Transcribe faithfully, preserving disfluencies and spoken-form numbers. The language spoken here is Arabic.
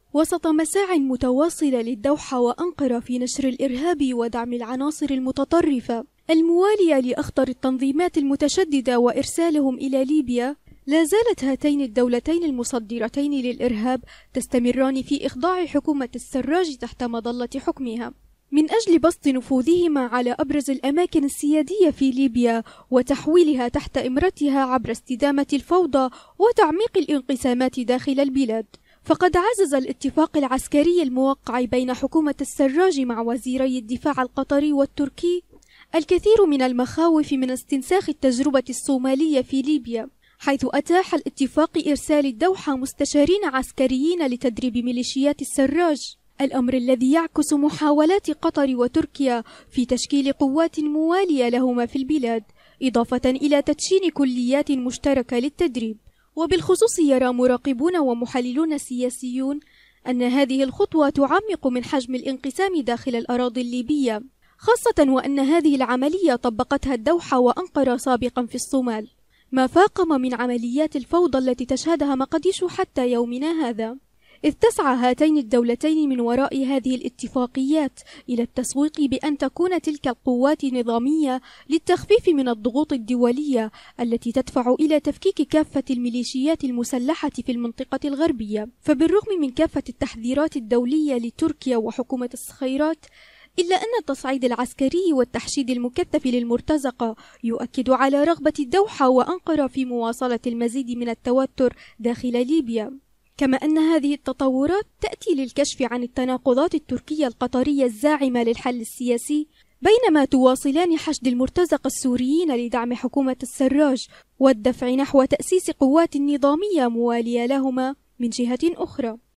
وسط مساع متواصلة للدوحة وأنقرة في نشر الإرهاب ودعم العناصر المتطرفة الموالية لأخطر التنظيمات المتشددة وإرسالهم إلى ليبيا، لا زالت هاتين الدولتين المصدرتين للإرهاب تستمران في إخضاع حكومة السراج تحت مظلة حكمها، من أجل بسط نفوذهما على أبرز الأماكن السيادية في ليبيا وتحويلها تحت إمرتها عبر استدامة الفوضى وتعميق الانقسامات داخل البلاد. فقد عزز الاتفاق العسكري الموقع بين حكومة السراج مع وزيري الدفاع القطري والتركي الكثير من المخاوف من استنساخ التجربة الصومالية في ليبيا، حيث أتاح الاتفاق إرسال الدوحة مستشارين عسكريين لتدريب ميليشيات السراج، الأمر الذي يعكس محاولات قطر وتركيا في تشكيل قوات موالية لهما في البلاد، إضافة إلى تدشين كليات مشتركة للتدريب. وبالخصوص يرى مراقبون ومحللون سياسيون أن هذه الخطوة تعمق من حجم الانقسام داخل الأراضي الليبية، خاصة وأن هذه العملية طبقتها الدوحة وأنقرة سابقا في الصومال، ما فاقم من عمليات الفوضى التي تشهدها مقديشو حتى يومنا هذا، إذ تسعى هاتين الدولتين من وراء هذه الاتفاقيات إلى التسويق بأن تكون تلك القوات نظامية للتخفيف من الضغوط الدولية التي تدفع إلى تفكيك كافة الميليشيات المسلحة في المنطقة الغربية. فبالرغم من كافة التحذيرات الدولية لتركيا وحكومة الصخيرات، إلا أن التصعيد العسكري والتحشيد المكثف للمرتزقة يؤكد على رغبة الدوحة وأنقرة في مواصلة المزيد من التوتر داخل ليبيا، كما أن هذه التطورات تأتي للكشف عن التناقضات التركية القطرية الزاعمة للحل السياسي، بينما تواصلان حشد المرتزقة السوريين لدعم حكومة السراج والدفع نحو تأسيس قوات نظامية موالية لهما من جهة أخرى.